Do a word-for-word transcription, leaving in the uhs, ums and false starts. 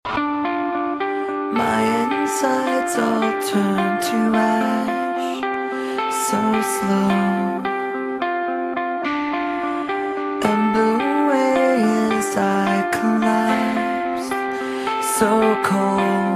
My insides all turn to ash, so slow. And blew away as I collapsed, so cold.